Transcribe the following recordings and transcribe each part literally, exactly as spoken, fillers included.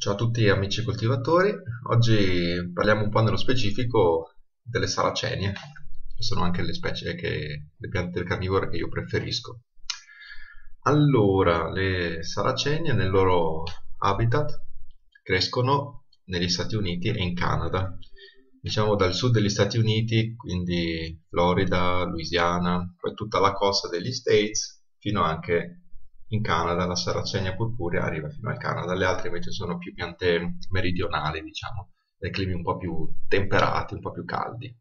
Ciao a tutti amici coltivatori, oggi parliamo un po' nello specifico delle saracenie, che sono anche le specie che, le piante carnivore che io preferisco. Allora, le saracenie nel loro habitat crescono negli Stati Uniti e in Canada, diciamo dal sud degli Stati Uniti, quindi Florida, Louisiana, poi tutta la costa degli States, fino anche in Canada. La Sarracenia purpurea arriva fino al Canada, le altre invece sono più piante meridionali, diciamo, dai climi un po' più temperati, un po' più caldi.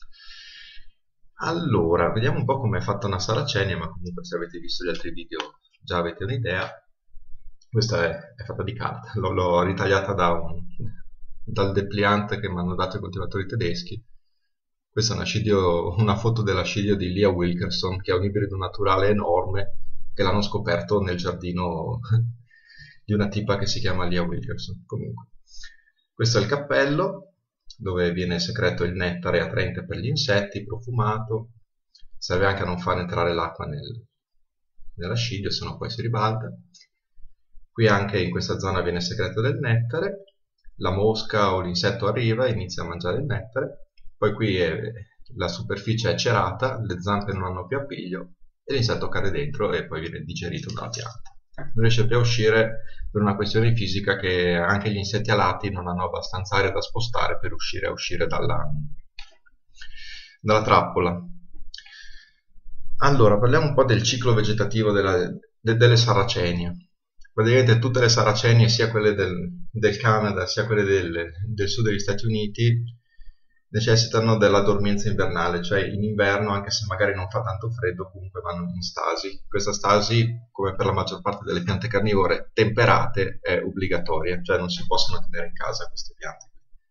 Allora, vediamo un po' come è fatta una saracenia, ma comunque se avete visto gli altri video già avete un'idea. Questa è, è fatta di carta, l'ho, l'ho ritagliata da un, dal depliant che mi hanno dato i coltivatori tedeschi. Questa è una, sciglio, una foto dell'asciglio di Leah Wilkerson, che è un ibrido naturale enorme, che l'hanno scoperto nel giardino di una tipa che si chiama Leah Wilkerson. Comunque, questo è il cappello, dove viene secreto il nettare attraente per gli insetti, profumato. Serve anche a non far entrare l'acqua nel, nell'asciglio, sennò poi si ribalta. Qui anche in questa zona viene secreto del nettare, la mosca o l'insetto arriva e inizia a mangiare il nettare, poi qui è, la superficie è cerata, le zampe non hanno più appiglio e l'insetto cade dentro e poi viene digerito dalla pianta. Non riesce più a uscire per una questione fisica, che anche gli insetti alati non hanno abbastanza aria da spostare per riuscire a uscire dalla, dalla trappola. Allora, parliamo un po' del ciclo vegetativo della, de, delle saracenie. Praticamente tutte le saracenie, sia quelle del, del Canada sia quelle del, del sud degli Stati Uniti, necessitano della dormienza invernale, cioè in inverno, anche se magari non fa tanto freddo, comunque vanno in stasi. Questa stasi, come per la maggior parte delle piante carnivore temperate, è obbligatoria, cioè non si possono tenere in casa queste piante.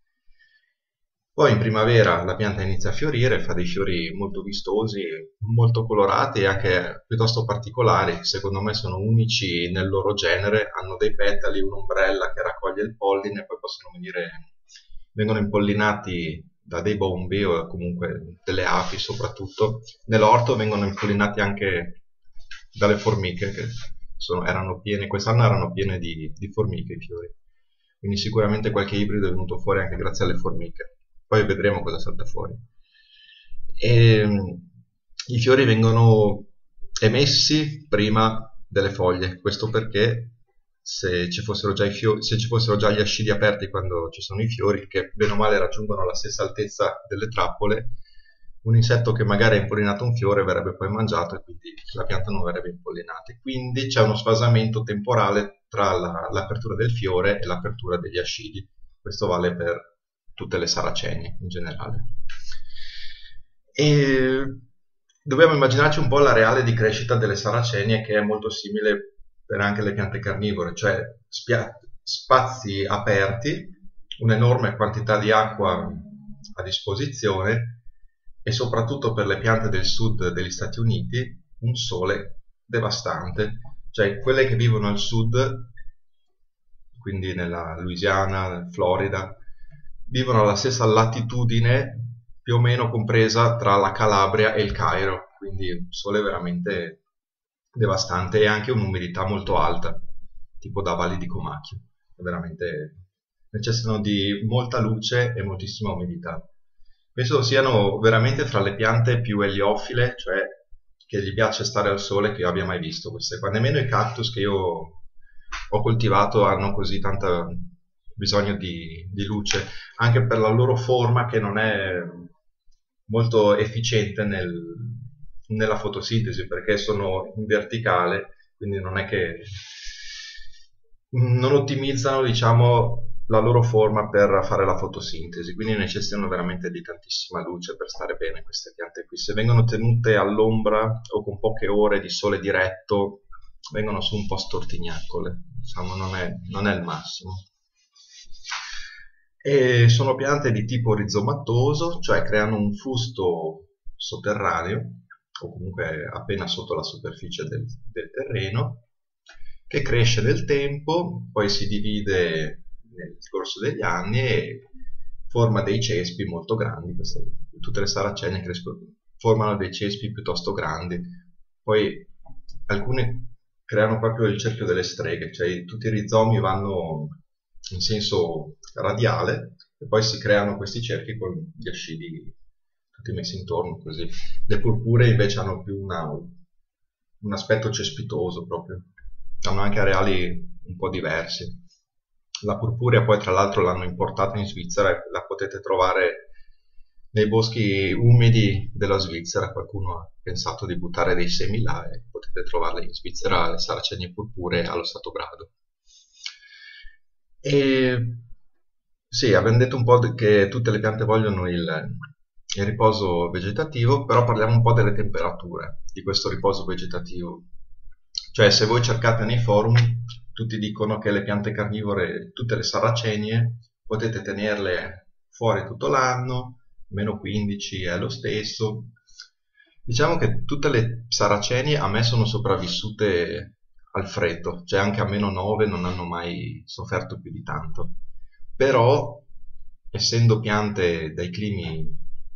Poi in primavera la pianta inizia a fiorire, fa dei fiori molto vistosi, molto colorati e anche piuttosto particolari, secondo me sono unici nel loro genere, hanno dei petali, un'ombrella che raccoglie il polline e poi possono venire, vengono impollinati da dei bombi o comunque delle api soprattutto. Nell'orto vengono impollinati anche dalle formiche, che sono, erano piene, quest'anno erano piene di, di formiche i fiori, quindi sicuramente qualche ibrido è venuto fuori anche grazie alle formiche. Poi vedremo cosa salta fuori. E, i fiori vengono emessi prima delle foglie, questo perché se ci fossero già, i fiori, se ci fossero già gli ascidi aperti quando ci sono i fiori, che bene o male raggiungono la stessa altezza delle trappole, un insetto che magari ha impollinato un fiore verrebbe poi mangiato e quindi la pianta non verrebbe impollinata. Quindi c'è uno sfasamento temporale tra la, l'apertura del fiore e l'apertura degli ascidi. Questo vale per tutte le saracenie in generale. E dobbiamo immaginarci un po' l'areale di crescita delle saracenie, che è molto simile per anche le piante carnivore, cioè spazi aperti, un'enorme quantità di acqua a disposizione e soprattutto per le piante del sud degli Stati Uniti un sole devastante, cioè quelle che vivono al sud, quindi nella Louisiana, Florida, vivono alla stessa latitudine più o meno compresa tra la Calabria e il Cairo, quindi un sole veramente devastante e anche un'umidità molto alta, tipo da valli di Comacchio, veramente necessitano di molta luce e moltissima umidità. Penso siano veramente fra le piante più eliofile, cioè che gli piace stare al sole, che io abbia mai visto queste qua. Nemmeno i cactus che io ho coltivato hanno così tanta bisogno di, di luce, anche per la loro forma che non è molto efficiente nel, nella fotosintesi, perché sono in verticale, quindi non è che non ottimizzano, diciamo, la loro forma per fare la fotosintesi, quindi necessitano veramente di tantissima luce per stare bene queste piante qui. Se vengono tenute all'ombra o con poche ore di sole diretto, vengono su un po' stortignacole, diciamo, non è, non è il massimo. E sono piante di tipo rizomatoso, cioè creano un fusto sotterraneo o comunque appena sotto la superficie del, del terreno, che cresce nel tempo, poi si divide nel corso degli anni e forma dei cespi molto grandi. Queste, tutte le saracenie crescono, formano dei cespi piuttosto grandi, poi alcune creano proprio il cerchio delle streghe, cioè tutti i rizomi vanno in senso radiale, e poi si creano questi cerchi con gli ascidi tutti messi intorno così. Le purpuree invece hanno più una, un aspetto cespitoso proprio, hanno anche areali un po' diversi. La purpurea poi tra l'altro l'hanno importata in Svizzera e la potete trovare nei boschi umidi della Svizzera. Qualcuno ha pensato di buttare dei semi là e potete trovarle in Svizzera, le saracenie purpuree allo stato brado. E sì, abbiamo detto un po' che tutte le piante vogliono il, il riposo vegetativo, però parliamo un po' delle temperature di questo riposo vegetativo. Cioè, se voi cercate nei forum, tutti dicono che le piante carnivore, tutte le saracenie, potete tenerle fuori tutto l'anno, meno quindici è lo stesso. Diciamo che tutte le saracenie a me sono sopravvissute al freddo, cioè anche a meno nove non hanno mai sofferto più di tanto. Però, essendo piante dai climi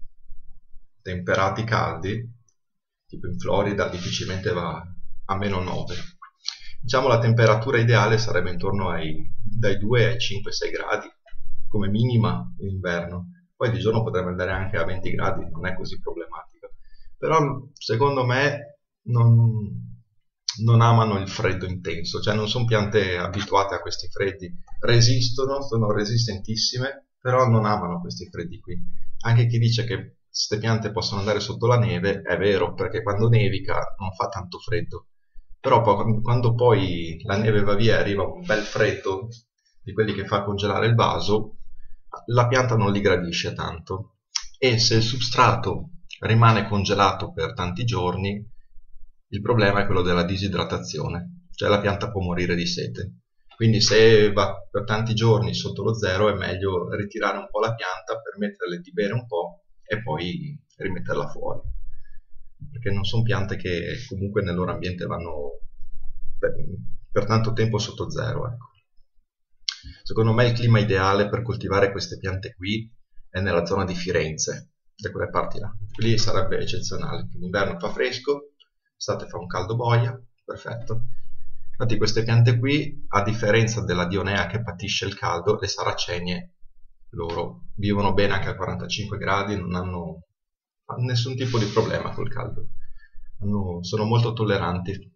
temperati caldi, tipo in Florida difficilmente va a meno nove. Diciamo la temperatura ideale sarebbe intorno ai dai due ai cinque sei gradi, come minima in inverno. Poi di giorno potrebbe andare anche a venti gradi, non è così problematico. Però secondo me non, non amano il freddo intenso, cioè non sono piante abituate a questi freddi, resistono, sono resistentissime, però non amano questi freddi qui. Anche chi dice che queste piante possono andare sotto la neve è vero, perché quando nevica non fa tanto freddo, però poi, quando poi la neve va via e arriva un bel freddo di quelli che fa congelare il vaso, la pianta non li gradisce tanto, e se il substrato rimane congelato per tanti giorni, il problema è quello della disidratazione, cioè la pianta può morire di sete. Quindi se va per tanti giorni sotto lo zero è meglio ritirare un po' la pianta, permetterle di bere un po' e poi rimetterla fuori, perché non sono piante che comunque nel loro ambiente vanno per, per tanto tempo sotto zero, ecco. Secondo me il clima ideale per coltivare queste piante qui è nella zona di Firenze, da quelle parti là. Lì sarebbe eccezionale. In inverno fa fresco, estate fa un caldo boia, perfetto. Infatti queste piante qui, a differenza della dionea che patisce il caldo, le saracenie loro vivono bene anche a quarantacinque gradi, non hanno nessun tipo di problema col caldo, hanno, sono molto tolleranti.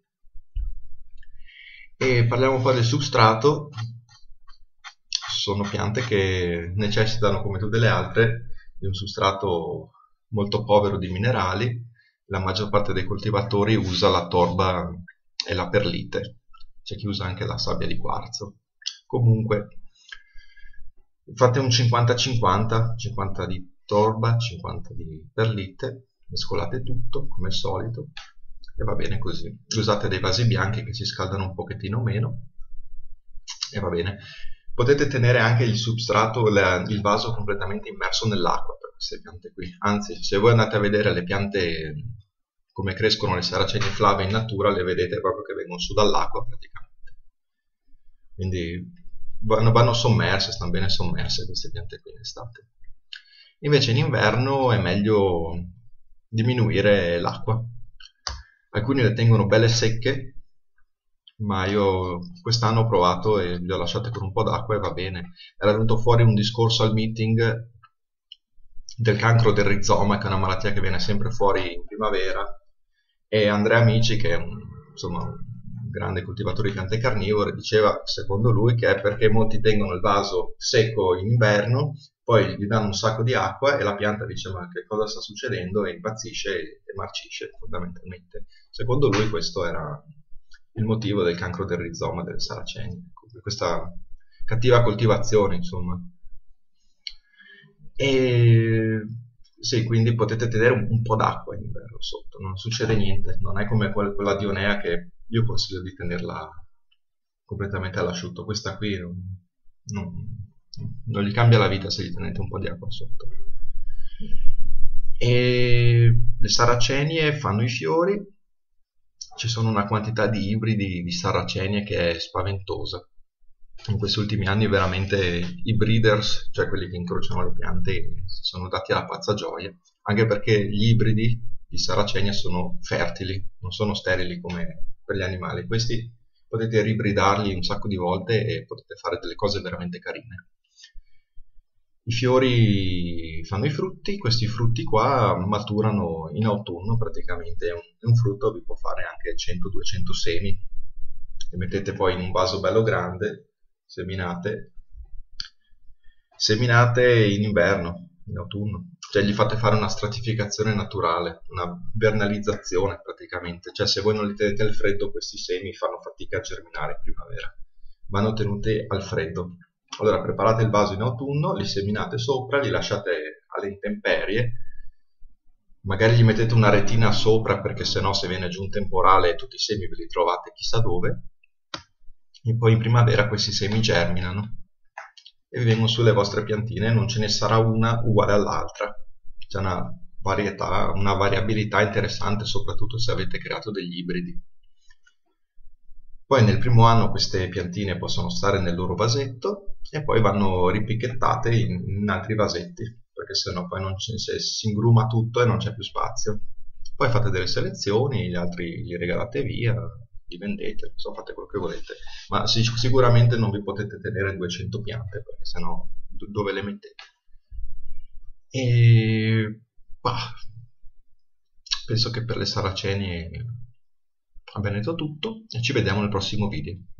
E parliamo poi del substrato. Sono piante che necessitano, come tutte le altre, di un substrato molto povero di minerali. La maggior parte dei coltivatori usa la torba e la perlite, c'è chi usa anche la sabbia di quarzo. Comunque fate un cinquanta cinquanta, cinquanta di torba, cinquanta di perlite, mescolate tutto come al solito e va bene così. Usate dei vasi bianchi che si scaldano un pochettino meno e va bene. Potete tenere anche il substrato, il vaso completamente immerso nell'acqua per queste piante qui. Anzi, se voi andate a vedere le piante come crescono le saracenie flave in natura, le vedete proprio che vengono su dall'acqua praticamente. Quindi vanno, vanno sommerse, stanno bene sommerse queste piante qui in estate. Invece in inverno è meglio diminuire l'acqua. Alcuni le tengono belle secche, ma io quest'anno ho provato e le ho lasciate con un po' d'acqua e va bene. Era venuto fuori un discorso al meeting del cancro del rizoma, che è una malattia che viene sempre fuori in primavera, e Andrea Amici, che è un, insomma, un grande coltivatore di piante carnivore, diceva, secondo lui, che è perché molti tengono il vaso secco in inverno, poi gli danno un sacco di acqua e la pianta dice ma che cosa sta succedendo, e impazzisce e marcisce fondamentalmente. Secondo lui questo era il motivo del cancro del rizoma delle saracenie, questa cattiva coltivazione, insomma. E sì, quindi potete tenere un, un po' d'acqua in inverno sotto, non succede niente, non è come quella, quella dionea che io consiglio di tenerla completamente all'asciutto. Questa qui non, non, non gli cambia la vita se gli tenete un po' di acqua sotto. E le saracenie fanno i fiori. Ci sono una quantità di ibridi di saracenie che è spaventosa. In questi ultimi anni veramente i breeders, cioè quelli che incrociano le piante, si sono dati alla pazza gioia, anche perché gli ibridi di saracenia sono fertili, non sono sterili come per gli animali. Questi potete ribridarli un sacco di volte e potete fare delle cose veramente carine. I fiori fanno i frutti, questi frutti qua maturano in autunno praticamente, è un, è un frutto, vi può fare anche cento duecento semi, li mettete poi in un vaso bello grande, seminate, seminate in inverno, in autunno, cioè gli fate fare una stratificazione naturale, una vernalizzazione praticamente, cioè se voi non li tenete al freddo questi semi fanno fatica a germinare in primavera, vanno tenuti al freddo. Allora preparate il vaso in autunno, li seminate sopra, li lasciate alle intemperie, magari gli mettete una retina sopra perché sennò se viene giù un temporale tutti i semi ve li trovate chissà dove, e poi in primavera questi semi germinano e vi vengono sulle vostre piantine, non ce ne sarà una uguale all'altra, c'è una varietà, una variabilità interessante soprattutto se avete creato degli ibridi. Poi nel primo anno queste piantine possono stare nel loro vasetto e poi vanno ripicchettate in, in altri vasetti, perché sennò poi non ci, se si ingruma tutto e non c'è più spazio. Poi fate delle selezioni, gli altri li regalate via, li vendete, insomma fate quello che volete, ma sic- sicuramente non vi potete tenere duecento piante, perché sennò do- dove le mettete? E bah, penso che per le saraceni abbia detto tutto e ci vediamo nel prossimo video.